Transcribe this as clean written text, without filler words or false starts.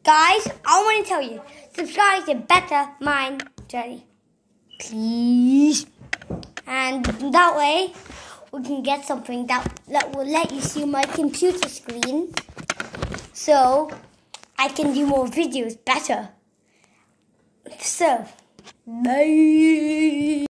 Guys, I want to tell you, subscribe to Better Mind Journey. Please. And that way, we can get something that will let you see my computer screen. So, I can do more videos better. So, bye.